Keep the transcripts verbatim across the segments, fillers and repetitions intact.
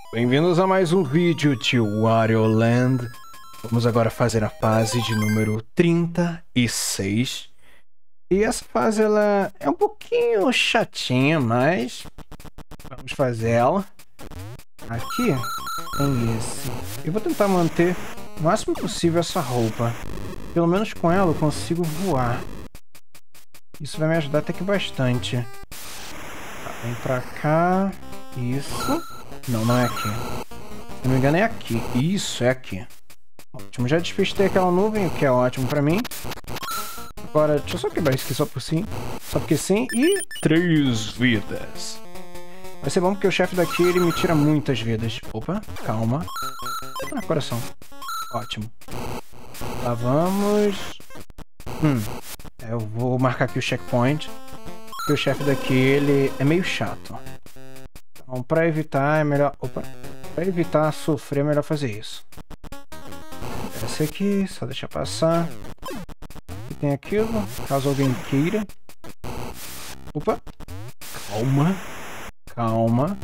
Bem-vindos a mais um vídeo de Wario Land. Vamos agora fazer a fase de número trinta e seis. E essa fase ela é um pouquinho chatinha, mas vamos fazer ela. Aqui tem esse. Eu vou tentar manter o máximo possível essa roupa. Pelo menos com ela eu consigo voar. Isso vai me ajudar até que bastante. Tá, vem pra cá. Isso. Não, não é aqui. Se não me engano é aqui. Isso, é aqui. Ótimo, já despistei aquela nuvem, o que é ótimo pra mim. Agora, deixa eu só quebrar isso aqui só por sim. Só porque sim. E três vidas. Vai ser bom porque o chefe daqui, ele me tira muitas vidas. Opa, calma. Ah, coração. Ótimo. Lá vamos. Hum. É, eu vou marcar aqui o checkpoint. Porque o chefe daqui, ele é meio chato. Então, pra evitar, é melhor... Opa. Pra evitar sofrer, é melhor fazer isso. Esse aqui, só deixar passar. E tem aquilo, caso alguém queira. Opa. Calma. Calma.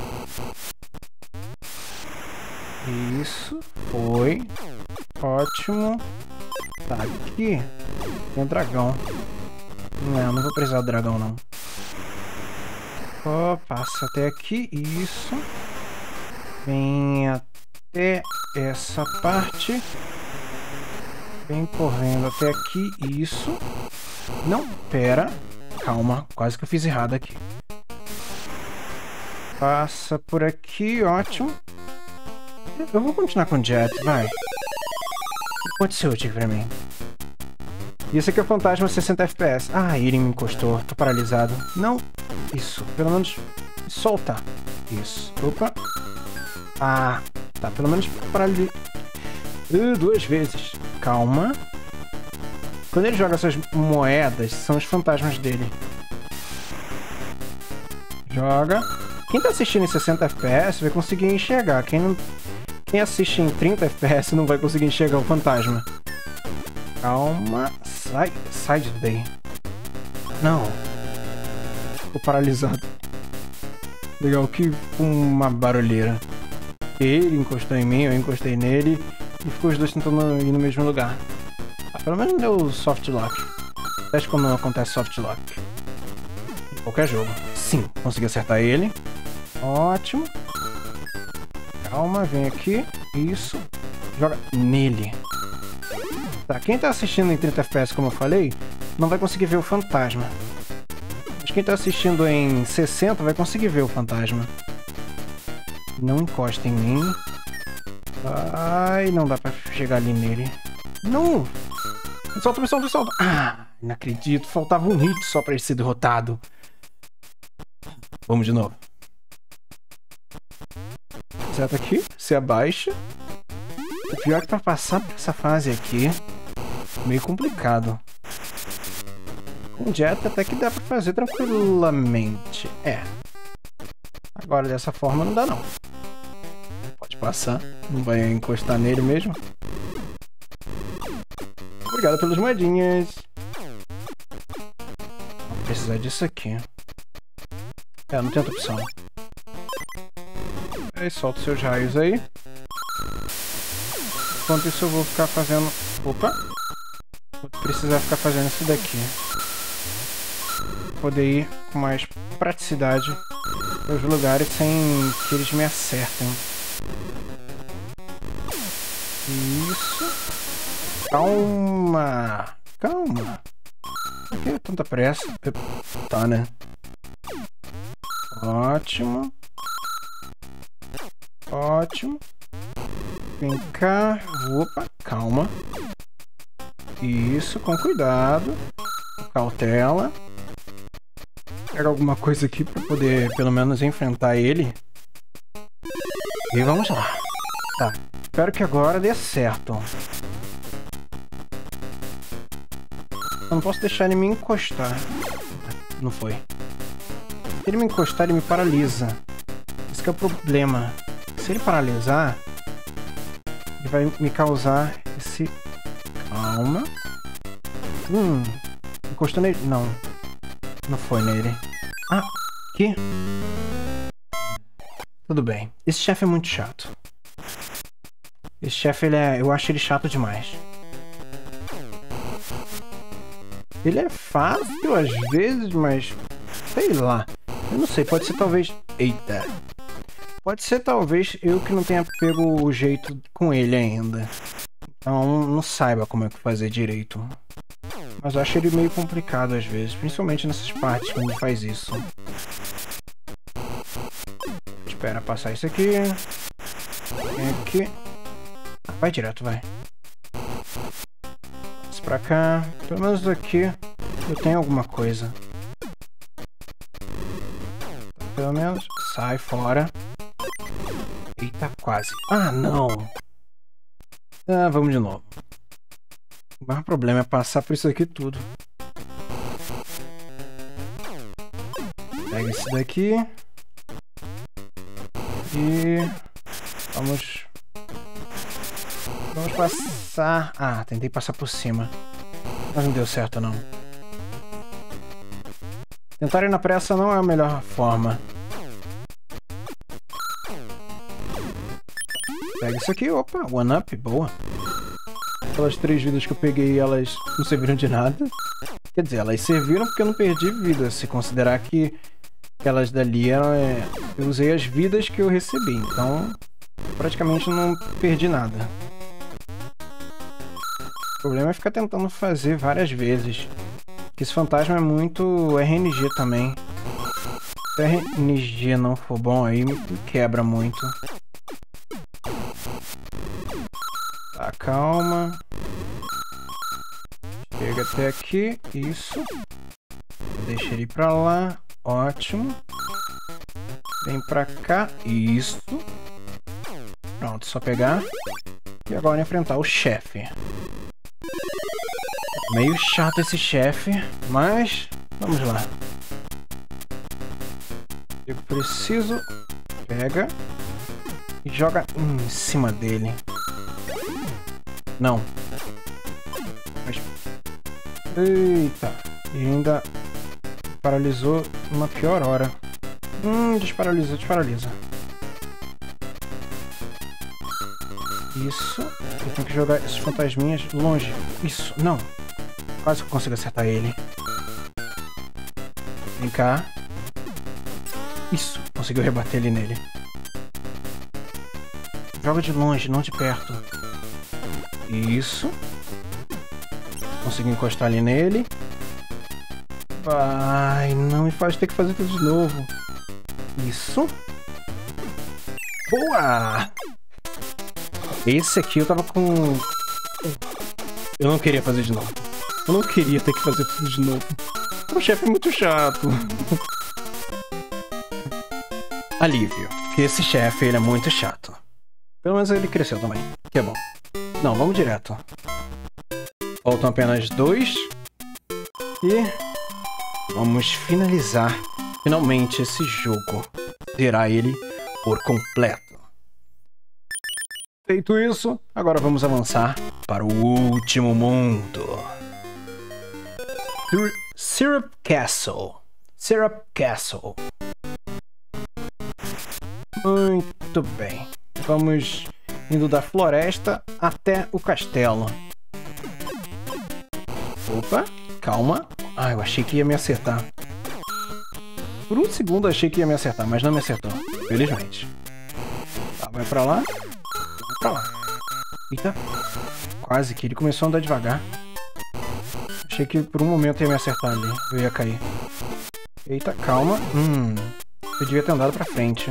Isso. Foi. Ótimo. Tá aqui. Tem um dragão. Não, não vou precisar do dragão, não. Ó, passa até aqui. Isso. Vem até essa parte. Vem correndo até aqui. Isso. Não, pera. Calma, quase que eu fiz errado aqui. Passa por aqui, ótimo. Eu vou continuar com o Jet, vai. Pode ser útil pra mim. Isso aqui é o fantasma sessenta F P S. Ah, ele me encostou. Tô paralisado. Não. Isso. Pelo menos solta. Isso. Opa. Ah. Tá. Pelo menos paralisado. Uh, duas vezes. Calma. Quando ele joga essas moedas, são os fantasmas dele. Joga. Quem tá assistindo em sessenta F P S vai conseguir enxergar. Quem, não... Quem assiste em trinta F P S não vai conseguir enxergar o fantasma. Calma. Sai, sai daí. Não. Ficou paralisado. Legal que uma barulheira. Ele encostou em mim, eu encostei nele. E ficou os dois tentando ir no mesmo lugar. Ah, pelo menos deu soft lock. Teste quando não acontece soft lock. Em qualquer jogo. Sim, consegui acertar ele. Ótimo. Calma, vem aqui. Isso. Joga nele. Tá, quem tá assistindo em trinta F P S, como eu falei, não vai conseguir ver o fantasma. Mas quem tá assistindo em sessenta vai conseguir ver o fantasma. Não encosta em mim. Ai, não dá pra chegar ali nele. Não! Me solta, me solta, me solta! Ah, não acredito. Faltava um hit só pra ele ser derrotado. Vamos de novo. Certo aqui, se abaixa. O pior é que pra passar por essa fase aqui, meio complicado. Com Jet até que dá pra fazer tranquilamente. É. Agora dessa forma não dá não. Pode passar. Não vai encostar nele mesmo. Obrigado pelas moedinhas. Vou precisar disso aqui. É, não tem outra opção. Aí solta seus raios aí. Enquanto isso eu vou ficar fazendo... Opa! Vou precisar ficar fazendo isso daqui. Poder ir com mais praticidade para os lugares sem que eles me acertem. Isso. Calma. Calma. Por que tanta pressa? Tá, né? Ótimo. Ótimo. Vem cá. Opa, calma. Isso, com cuidado. Cautela. Pega alguma coisa aqui pra poder, pelo menos, enfrentar ele. E vamos lá. Tá. Espero que agora dê certo. Eu não posso deixar ele me encostar. Não foi. Se ele me encostar, ele me paralisa. Esse que é o problema. Se ele paralisar, ele vai me causar esse... Calma. Hum. Encostou nele? Não. Não foi nele. Ah, aqui. tudo bem. Esse chefe é muito chato. Esse chefe, ele é... eu acho ele chato demais. Ele é fácil às vezes, mas... sei lá. Eu não sei, pode ser talvez... Eita. Pode ser talvez eu que não tenha pego o jeito com ele ainda. Então não saiba como é que fazer direito. Mas eu acho ele meio complicado às vezes. Principalmente nessas partes quando ele faz isso. Espera passar isso aqui. Vem aqui. Vai direto, vai. Isso pra cá. Pelo menos aqui eu tenho alguma coisa. Pelo menos sai fora. Eita, quase. Ah, não. Ah, vamos de novo. O maior problema é passar por isso aqui tudo. Pega esse daqui. E... vamos... Vamos passar... Ah, tentei passar por cima. Mas não deu certo, não. Tentar ir na pressa não é a melhor forma. Pega isso aqui, opa, one up, boa. Aquelas três vidas que eu peguei, elas não serviram de nada. Quer dizer, elas serviram porque eu não perdi vida, se considerar que aquelas dali eram... É... eu usei as vidas que eu recebi, então praticamente não perdi nada. O problema é ficar tentando fazer várias vezes. Porque esse fantasma é muito R N G também. Se o R N G não for bom, aí me quebra muito. Tá, calma. Chega até aqui. Isso. Deixa ele pra lá. Ótimo. Vem pra cá. Isso. Pronto, só pegar. E agora enfrentar o chefe. Meio chato esse chefe, mas vamos lá. Eu preciso... Pega e joga em cima dele. Não. Mas... eita. E ainda paralisou numa pior hora. Hum, desparalisa, desparalisa. Isso. Eu tenho que jogar esses fantasminhas longe. Isso, não. Quase que eu consigo acertar ele. Vem cá. Isso, conseguiu rebater ele nele. Joga de longe, não de perto. Isso. Consegui encostar ali nele. Vai, não me faz ter que fazer tudo de novo. Isso. Boa! Esse aqui eu tava com... eu não queria fazer de novo. Eu não queria ter que fazer tudo de novo. O chefe é muito chato. Alívio. Que esse chefe, ele é muito chato. Pelo menos ele cresceu também. Que é bom. Não, vamos direto. Faltam apenas dois. E... vamos finalizar finalmente esse jogo. Zerar ele por completo. Feito isso, agora vamos avançar para o último mundo. Syrup Castle. Syrup Castle. Muito bem. Vamos indo da floresta até o castelo. Opa, calma. Ah, eu achei que ia me acertar. Por um segundo achei que ia me acertar, mas não me acertou. Felizmente. Tá, vai pra lá. Vai pra lá. Eita. Quase que ele começou a andar devagar. Achei que por um momento ia me acertar ali. Eu ia cair. Eita, calma. Hum. Eu devia ter andado pra frente.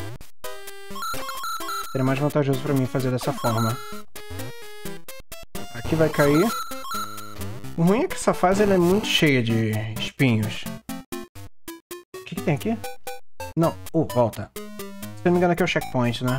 Seria mais vantajoso pra mim fazer dessa forma. Aqui vai cair. O ruim é que essa fase ela é muito cheia de espinhos. O que, que tem aqui? Não. Oh, volta. Se não me engano aqui é o checkpoint, né?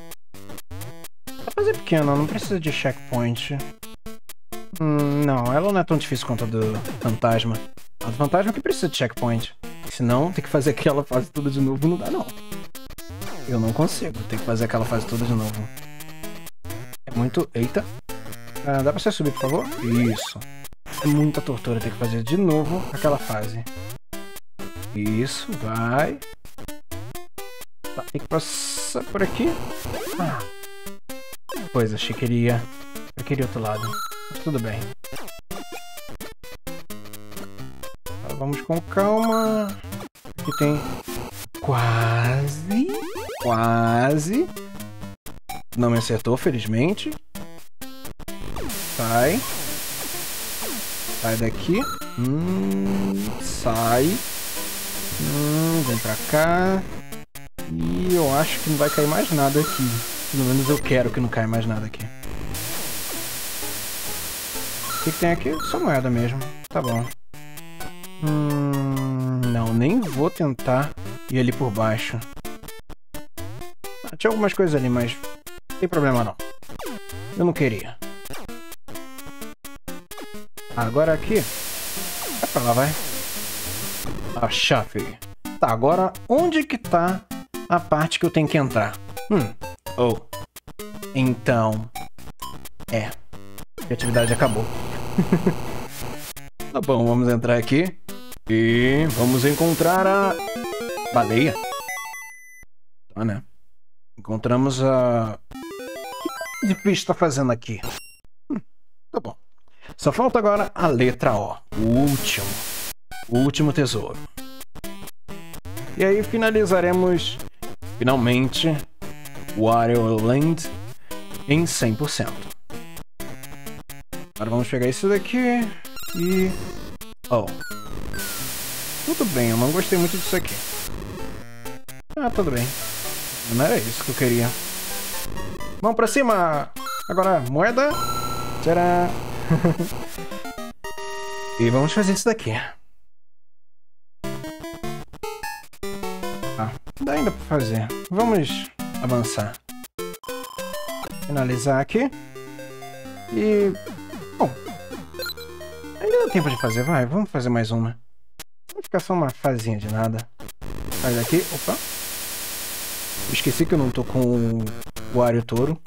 A fase é pequena, não precisa de checkpoint. Hum, não, ela não é tão difícil quanto a do fantasma. A do fantasma que precisa de checkpoint. Senão, ter que fazer aquela fase toda de novo não dá, não. Eu não consigo ter que fazer aquela fase toda de novo. É muito... Eita. Ah, dá pra você subir, por favor? Isso. É muita tortura ter que fazer de novo aquela fase. Isso, vai. Tá, tem que passar por aqui. Ah. Pois, achei que ele ia pra aquele outro lado. Mas tudo bem. Tá, vamos com calma. Aqui tem... Quase. Quase. Não me acertou, felizmente. Sai. Sai daqui. Hum, sai. Hum, vem pra cá. E eu acho que não vai cair mais nada aqui. Pelo menos eu quero que não caia mais nada aqui. O que, que tem aqui? Só moeda mesmo. Tá bom. Hum, não, nem vou tentar ir ali por baixo. Ah, tinha algumas coisas ali, mas não tem problema não. Eu não queria. Agora aqui. Vai pra lá, vai. A chave. Tá, agora onde que tá a parte que eu tenho que entrar? Hum. Oh. Então. É. A atividade acabou. Tá bom, vamos entrar aqui. E vamos encontrar a baleia. Tá, né? Encontramos a... O que o bicho tá fazendo aqui? Hum, tá bom. Só falta agora a letra O. O último. O último tesouro. E aí finalizaremos, finalmente, Wario Land em cem por cento. Agora vamos pegar isso daqui e... Oh. Tudo bem, eu não gostei muito disso aqui. Ah, tudo bem. Não era isso que eu queria. Vamos pra cima! Agora, moeda. Tcharam! E vamos fazer isso daqui. Ah, dá ainda pra fazer. Vamos avançar. Finalizar aqui. E... Bom. Ainda dá tempo de fazer, vai. Vamos fazer mais uma. Vai ficar só uma fazinha de nada. Sai daqui. Opa. Esqueci que eu não tô com o Wario Toro.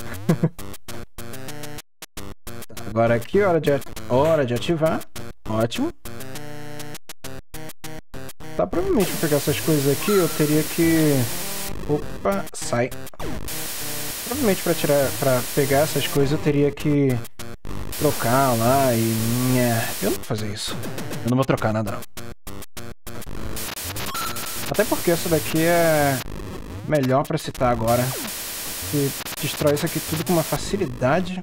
Agora aqui, hora de, hora de ativar. Ótimo. Tá, provavelmente pra pegar essas coisas aqui eu teria que... Opa, sai. Provavelmente pra, tirar, pra pegar essas coisas eu teria que trocar lá e... Eu não vou fazer isso. Eu não vou trocar nada não. Até porque essa daqui é melhor pra citar agora. Que destrói isso aqui tudo com uma facilidade.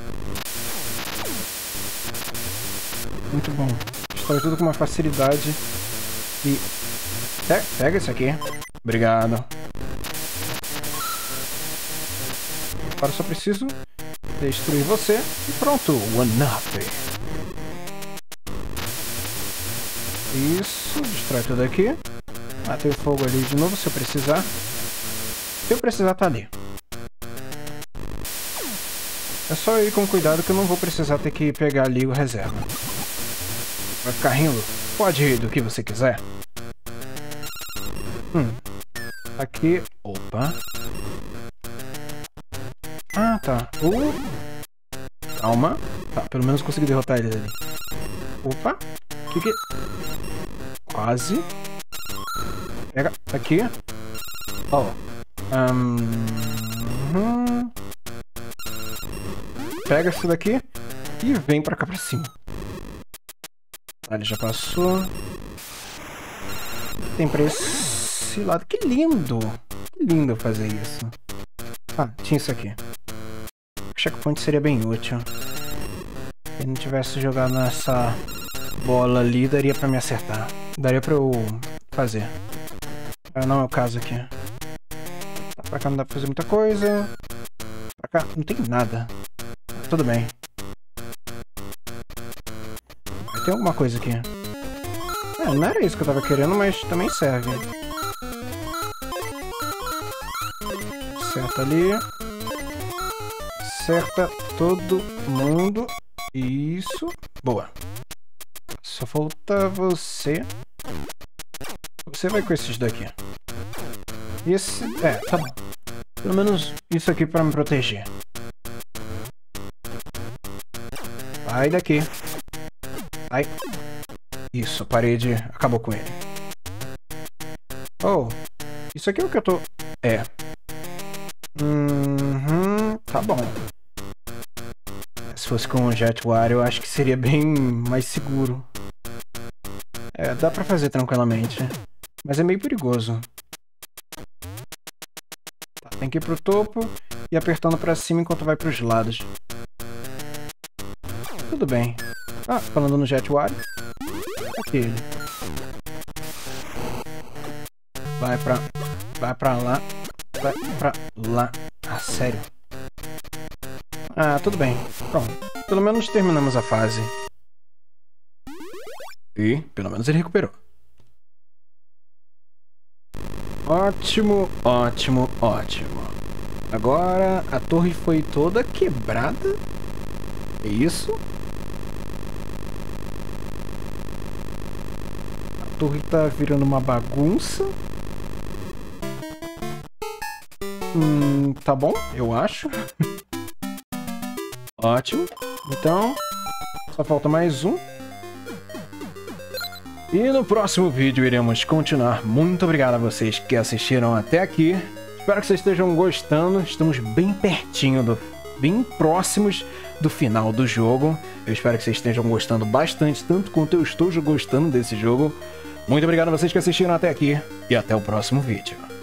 Muito bom. Destrói tudo com uma facilidade. E... Pega, pega isso aqui. Obrigado. Agora só preciso destruir você. E pronto. One up. Isso. Destrói tudo aqui. Matei o fogo ali de novo se eu precisar. Se eu precisar, tá ali. É só ir com cuidado que eu não vou precisar ter que pegar ali o reserva. Vai ficar rindo? Pode rir do que você quiser. Hum. Aqui... Opa. Ah, tá. Uh. Calma. Tá, pelo menos consegui derrotar eles ali. Opa. Que que... Quase. Pega. Aqui. Ó. Oh. Um... Pega isso daqui. E vem pra cá pra cima. Ele já passou. Tem pra esse lado. Que lindo! Que lindo fazer isso. Ah, tinha isso aqui. O checkpoint seria bem útil. Se ele não tivesse jogado nessa bola ali, daria pra me acertar. Daria pra eu fazer. Ah, não é o caso aqui. Tá, pra cá não dá pra fazer muita coisa. Pra cá não tem nada. Tudo bem. Tem alguma coisa aqui. É, não era isso que eu tava querendo, mas também serve. Acerta ali. Acerta todo mundo. Isso. Boa. Só falta você. Você vai com esses daqui. Esse... É, tá bom. Pelo menos isso aqui pra me proteger. Sai daqui. Sai. Isso, a parede acabou com ele. Oh, isso aqui é o que eu tô... É. Uhum, tá bom. Se fosse com o Jet Wario, eu acho que seria bem mais seguro. É, dá pra fazer tranquilamente. Mas é meio perigoso. Tá, tem que ir pro topo e apertando pra cima enquanto vai pros lados. Tudo bem. Ah, falando no Jet Wario. Aquele. Vai pra... Vai pra lá. Vai pra lá. Ah, sério? Ah, tudo bem. Pronto. Pelo menos terminamos a fase. E, pelo menos ele recuperou. Ótimo, ótimo, ótimo. Agora a torre foi toda quebrada. É isso? A torre tá virando uma bagunça. Hum, tá bom, eu acho. Ótimo. Então, só falta mais um. E no próximo vídeo iremos continuar. Muito obrigado a vocês que assistiram até aqui. Espero que vocês estejam gostando. Estamos bem pertinho, do, bem próximos do final do jogo. Eu espero que vocês estejam gostando bastante, tanto quanto eu estou gostando desse jogo. Muito obrigado a vocês que assistiram até aqui e até o próximo vídeo.